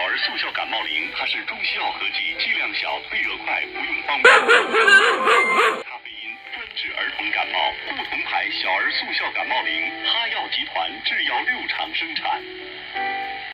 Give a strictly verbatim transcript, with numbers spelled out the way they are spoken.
儿速效感冒灵，它是中西药合剂，剂量小，退热快，服用方便。咖啡因专治儿童感冒，不同牌小儿速效感冒灵，哈药集团制药六厂生产。